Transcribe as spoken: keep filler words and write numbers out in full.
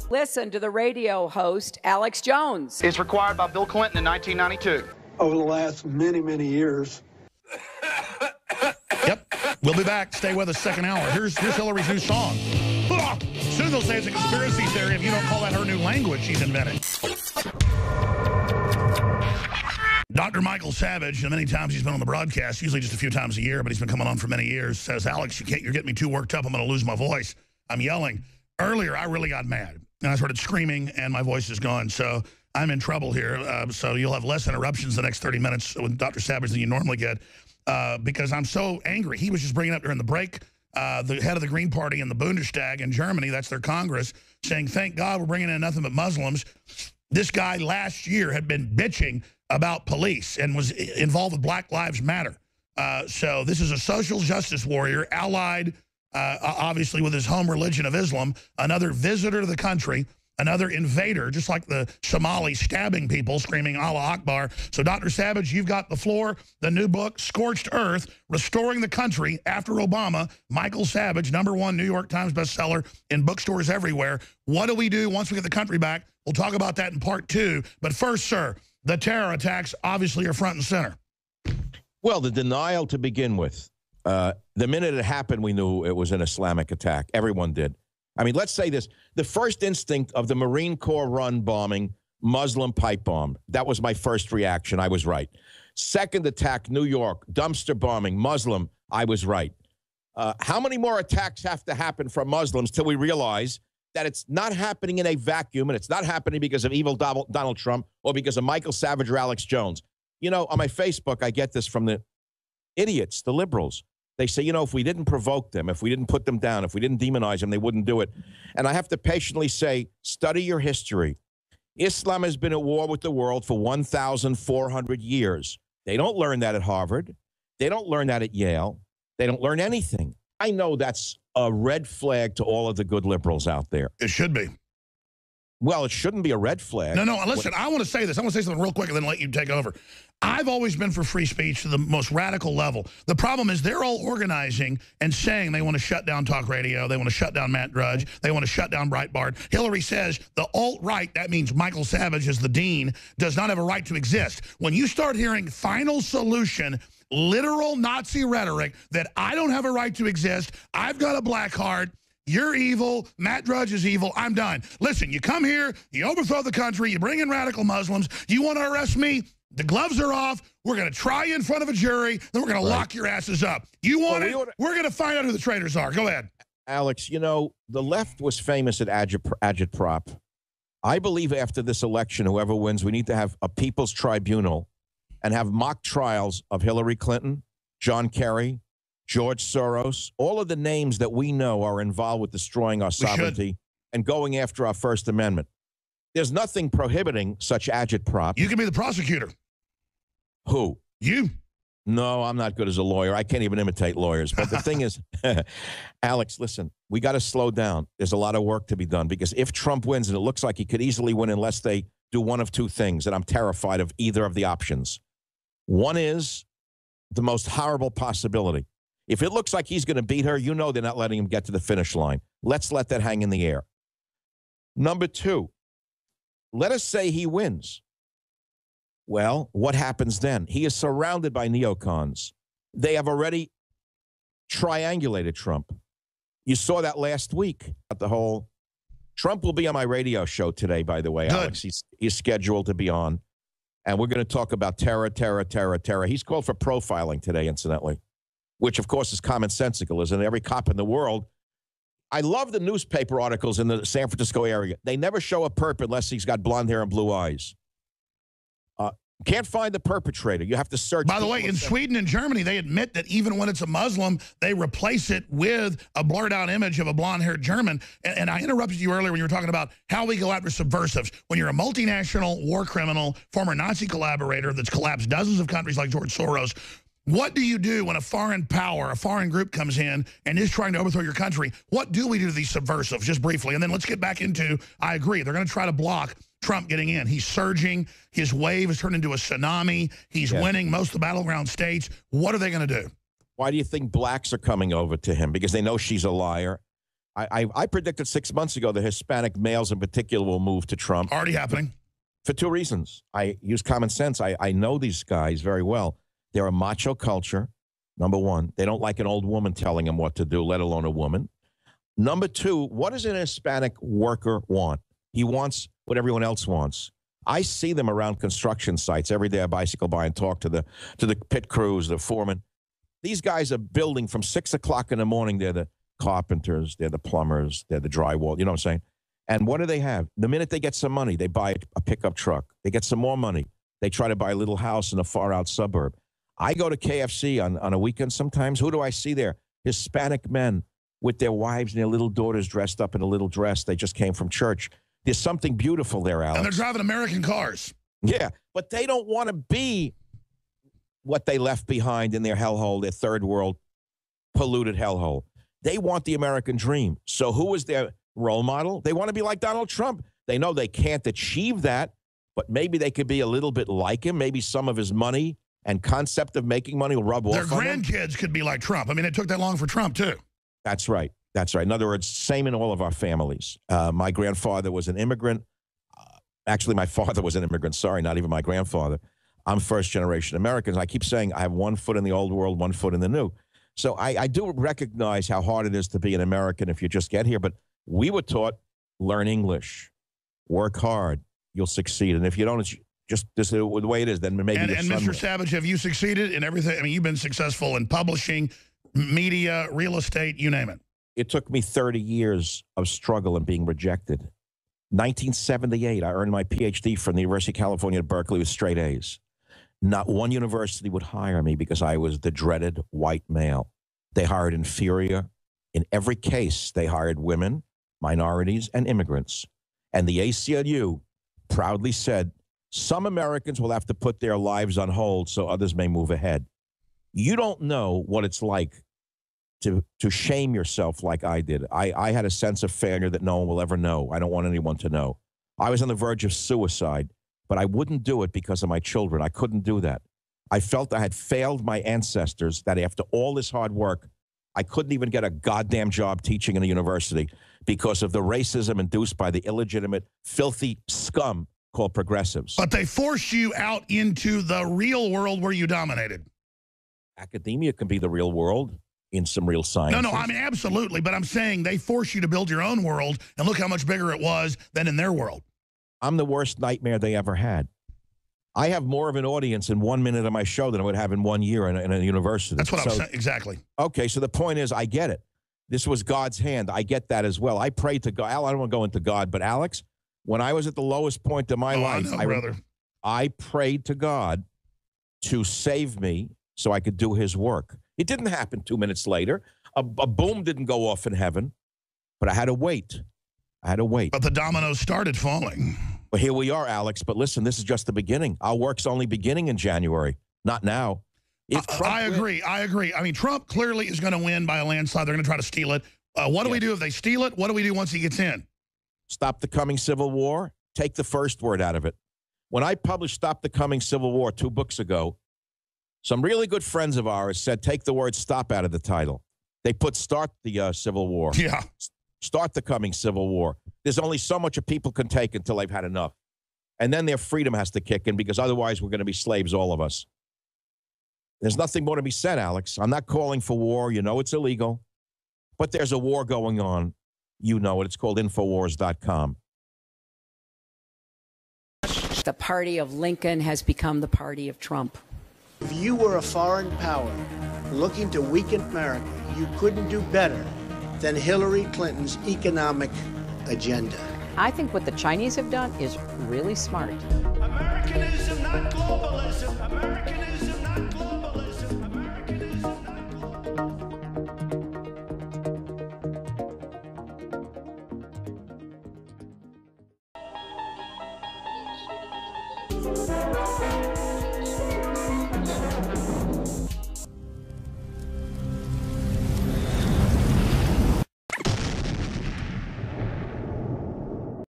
Listen to the radio host, Alex Jones. It's required by Bill Clinton in nineteen ninety-two. Over the last many, many years. Yep. We'll be back. Stay with us second hour. Here's, here's Hillary's new song. Soon they'll say it's a conspiracy theory if you don't call that her new language she's invented. Doctor Michael Savage, and many times he's been on the broadcast, usually just a few times a year, but he's been coming on for many years, says, Alex, you can't, you're getting me too worked up. I'm going to lose my voice. I'm yelling. Earlier, I really got mad, and I started screaming, and my voice is gone. So I'm in trouble here. Uh, so you'll have less interruptions the next thirty minutes with Doctor Savage than you normally get uh, because I'm so angry. He was just bringing up during the break uh, the head of the Green Party in the Bundestag in Germany, that's their Congress, saying, thank God we're bringing in nothing but Muslims. This guy last year had been bitching about police and was involved with Black Lives Matter. Uh, so this is a social justice warrior allied, uh, obviously, with his home religion of Islam, another visitor to the country, another invader, just like the Somalis stabbing people, screaming Allah Akbar. So, Doctor Savage, you've got the floor. The new book, Scorched Earth, Restoring the Country After Obama. Michael Savage, number one New York Times bestseller in bookstores everywhere. What do we do once we get the country back? We'll talk about that in part two. But first, sir, the terror attacks obviously are front and center. Well, the denial to begin with. Uh, the minute it happened, we knew it was an Islamic attack. Everyone did. I mean, let's say this. The first instinct of the Marine Corps run bombing, Muslim pipe bomb. That was my first reaction. I was right. Second attack, New York, dumpster bombing, Muslim. I was right. Uh, how many more attacks have to happen from Muslims till we realize that it's not happening in a vacuum and it's not happening because of evil Donald Trump or because of Michael Savage or Alex Jones? You know, on my Facebook, I get this from the idiots, the liberals. They say, you know, if we didn't provoke them, if we didn't put them down, if we didn't demonize them, they wouldn't do it. And I have to patiently say, study your history. Islam has been at war with the world for one thousand four hundred years. They don't learn that at Harvard. They don't learn that at Yale. They don't learn anything. I know that's a red flag to all of the good liberals out there. It should be. Well, it shouldn't be a red flag. No, no, listen, I want to say this. I want to say something real quick and then let you take over. I've always been for free speech to the most radical level. The problem is they're all organizing and saying they want to shut down talk radio. They want to shut down Matt Drudge. They want to shut down Breitbart. Hillary says the alt-right, that means Michael Savage as the dean, does not have a right to exist. When you start hearing final solution, literal Nazi rhetoric that I don't have a right to exist, I've got a black heart, you're evil, Matt Drudge is evil, I'm done. Listen, you come here, you overthrow the country, you bring in radical Muslims, you want to arrest me? The gloves are off, we're going to try you in front of a jury, then we're going right. to lock your asses up. You want well, it? We we're going to find out who the traitors are. Go ahead. Alex, you know, the left was famous at agitprop. I believe after this election, whoever wins, we need to have a people's tribunal and have mock trials of Hillary Clinton, John Kerry, George Soros, all of the names that we know are involved with destroying our sovereignty and going after our First Amendment. There's nothing prohibiting such agitprop. You can be the prosecutor. Who? You. No, I'm not good as a lawyer. I can't even imitate lawyers. But the thing is, Alex, listen, we got to slow down. There's a lot of work to be done because if Trump wins, and it looks like he could easily win unless they do one of two things, and I'm terrified of either of the options. One is the most horrible possibility. If it looks like he's going to beat her, you know they're not letting him get to the finish line. Let's let that hang in the air. Number two, let us say he wins. Well, what happens then? He is surrounded by neocons. They have already triangulated Trump. You saw that last week at the whole. Trump will be on my radio show today, by the way, Good. Alex. He's, he's scheduled to be on. And we're going to talk about terror, terror, terror, terror. He's called for profiling today, incidentally, which, of course, is commonsensical, isn't it? Every cop in the world. I love the newspaper articles in the San Francisco area. They never show a perp unless he's got blonde hair and blue eyes. Uh, can't find the perpetrator. You have to search. By the way, in Sweden and Germany, they admit that even when it's a Muslim, they replace it with a blurred-out image of a blonde-haired German. And, and I interrupted you earlier when you were talking about how we go after subversives. When you're a multinational war criminal, former Nazi collaborator that's collapsed dozens of countries like George Soros, what do you do when a foreign power, a foreign group comes in and is trying to overthrow your country? What do we do to these subversives, just briefly? And then let's get back into, I agree, they're going to try to block Trump getting in. He's surging. His wave has turned into a tsunami. He's yes. winning most of the battleground states. What are they going to do? Why do you think blacks are coming over to him? Because they know she's a liar. I, I, I predicted six months ago the Hispanic males in particular will move to Trump. Already happening. For two reasons. I use common sense. I, I know these guys very well. They're a macho culture, number one. They don't like an old woman telling them what to do, let alone a woman. Number two, what does an Hispanic worker want? He wants what everyone else wants. I see them around construction sites every day. I bicycle by and talk to the to the pit crews, the foremen. These guys are building from six o'clock in the morning. They're the carpenters, they're the plumbers, they're the drywall. You know what I'm saying? And what do they have? The minute they get some money, they buy a pickup truck. They get some more money. They try to buy a little house in a far-out suburb. I go to K F C on, on a weekend sometimes. Who do I see there? Hispanic men with their wives and their little daughters dressed up in a little dress. They just came from church. There's something beautiful there, Alex. And they're driving American cars. Yeah, but they don't want to be what they left behind in their hellhole, their third world polluted hellhole. They want the American dream. So who is their role model? They want to be like Donald Trump. They know they can't achieve that, but maybe they could be a little bit like him. Maybe some of his money and concept of making money will rub Their off on them. Their grandkids could be like Trump. I mean, it took that long for Trump, too. That's right. That's right. In other words, same in all of our families. Uh, my grandfather was an immigrant. Uh, actually, my father was an immigrant. Sorry, not even my grandfather. I'm first-generation American. I keep saying I have one foot in the old world, one foot in the new. So I, I do recognize how hard it is to be an American if you just get here. But we were taught, learn English, work hard, you'll succeed. And if you don't, it's just this is the way it is. Then maybe And, your and son Mister will. Savage, have you succeeded in everything? I mean, you've been successful in publishing, media, real estate, you name it. It took me thirty years of struggle and being rejected. nineteen seventy-eight, I earned my P H D from the University of California at Berkeley with straight A's. Not one university would hire me because I was the dreaded white male. They hired inferior. In every case, they hired women, minorities, and immigrants. And the A C L U proudly said, some Americans will have to put their lives on hold so others may move ahead. You don't know what it's like to, to shame yourself like I did. I, I had a sense of failure that no one will ever know. I don't want anyone to know. I was on the verge of suicide, but I wouldn't do it because of my children. I couldn't do that. I felt I had failed my ancestors, that after all this hard work, I couldn't even get a goddamn job teaching in a university because of the racism induced by the illegitimate, filthy scum called progressives. But they forced you out into the real world where you dominated. Academia can be the real world in some real science. No, no, I mean, absolutely. But I'm saying they forced you to build your own world, and look how much bigger it was than in their world. I'm the worst nightmare they ever had. I have more of an audience in one minute of my show than I would have in one year in a, in a university. That's what so, I'm saying. Exactly. Okay, so the point is, I get it. This was God's hand. I get that as well. I prayed to God. I don't want to go into God, but Alex, when I was at the lowest point of my oh, life, I, know, I, brother. I prayed to God to save me so I could do his work. It didn't happen two minutes later. A, a boom didn't go off in heaven, but I had to wait. I had to wait. But the dominoes started falling. Well, here we are, Alex. But listen, this is just the beginning. Our work's only beginning in January, not now. If I, Trump I wins- agree. I agree. I mean, Trump clearly is going to win by a landslide. They're going to try to steal it. Uh, what do Yeah. we do if they steal it? What do we do once he gets in? Stop the Coming Civil War, take the first word out of it. When I published Stop the Coming Civil War two books ago, some really good friends of ours said, take the word stop out of the title. They put start the uh, Civil War. Yeah. Start the coming Civil War. There's only so much a people can take until they've had enough. And then their freedom has to kick in because otherwise we're going to be slaves, all of us. There's nothing more to be said, Alex. I'm not calling for war. You know it's illegal. But there's a war going on. You know it. It's called Infowars dot com. The party of Lincoln has become the party of Trump. If you were a foreign power looking to weaken America, you couldn't do better than Hillary Clinton's economic agenda. I think what the Chinese have done is really smart. Americanism, not globalism. Americanism, not globalism. Americanism, not globalism.